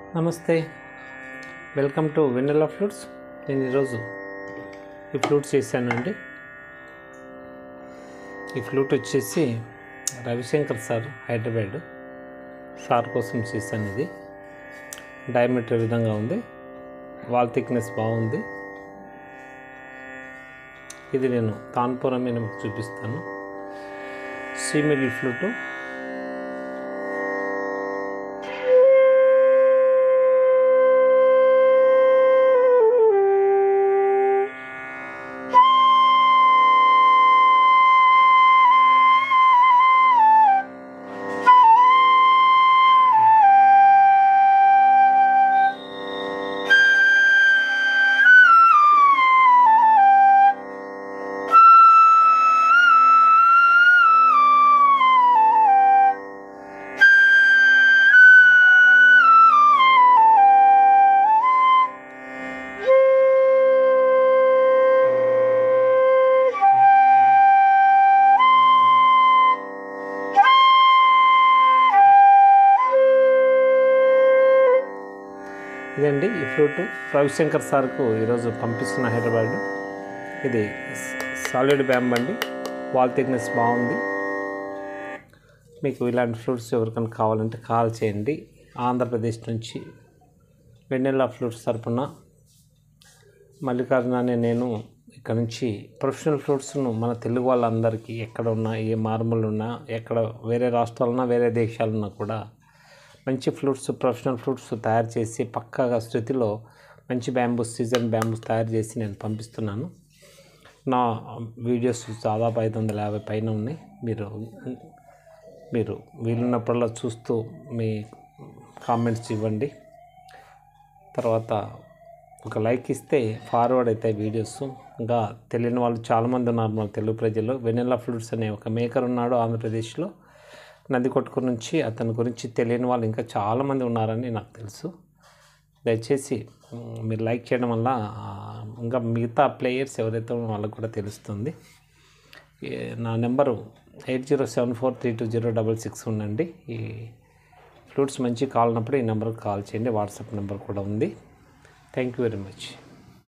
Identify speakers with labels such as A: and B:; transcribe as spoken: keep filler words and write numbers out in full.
A: నమస్తే, welcome to Vennela flutes. నేను ఈరోజు ఈ ఫ్లూట్ చేశానండి. ఈ ఫ్లూట్ వచ్చేసి రవిశంకర్ సార్ హైదరాబాద్ సార్ కోసం చేశాను. ఇది డయామీటర్ విధంగా ఉంది, వాల్ థిక్నెస్ బాగుంది. ఇది నేను తాన్పురం మీద మీకు చూపిస్తాను. C middle flute. ఇదండి ఈ ఫ్లూటు రవిశంకర్ సార్కు ఈరోజు పంపిస్తున్న హైదరాబాద్. ఇది సాలిడ్ బ్యాంబ్ అండి, వాల్ థిక్నెస్ బాగుంది. మీకు ఇలాంటి ఫ్లూట్స్ ఎవరికైనా కావాలంటే కాల్ చేయండి. ఆంధ్రప్రదేశ్ నుంచి వెన్నెల ఫ్లూట్స్ తరపున మల్లికార్జున అనే నేను ఇక్కడ నుంచి ప్రొఫెషనల్ ఫ్లూట్స్ను మన తెలుగు వాళ్ళందరికీ ఎక్కడ ఉన్నా, ఏ మార్మల్ ఉన్నా, ఎక్కడ వేరే రాష్ట్రాలున్నా, వేరే దేశాలున్నా కూడా మంచి ఫ్లూట్స్, ప్రొఫెషనల్ ఫ్లూట్స్ తయారు చేసి పక్కాగా శృతిలో మంచి బ్యాంబూస్, సీజన్ బ్యాంబూస్ తయారు చేసి నేను పంపిస్తున్నాను. నా వీడియోస్ దాదాపు ఐదు వందల యాభై పైన ఉన్నాయి. మీరు మీరు వీలున్నప్పుడల్లా చూస్తూ మీ కామెంట్స్ ఇవ్వండి. తర్వాత ఒక లైక్ ఇస్తే ఫార్వర్డ్ అవుతాయి వీడియోస్. ఇంకా తెలియని వాళ్ళు చాలామంది ఉన్నారు మన తెలుగు ప్రజలు. వెన్నెల ఫ్లూట్స్ అనే ఒక మేకర్ ఉన్నాడు ఆంధ్రప్రదేశ్లో, నందికొట్కూరు నుంచి. అతని గురించి తెలియని వాళ్ళు ఇంకా చాలామంది ఉన్నారని నాకు తెలుసు. దయచేసి మీరు లైక్ చేయడం వల్ల ఇంకా మిగతా ప్లేయర్స్ ఎవరైతే వాళ్ళకు కూడా తెలుస్తుంది. నా number eight zero seven four three two zero double six ఉండండి. ఈ ఫ్లూట్స్ మంచి కావాలన్నప్పుడు ఈ నెంబర్కి కాల్ చేయండి. వాట్సాప్ నెంబర్ కూడా ఉంది. Thank you very much.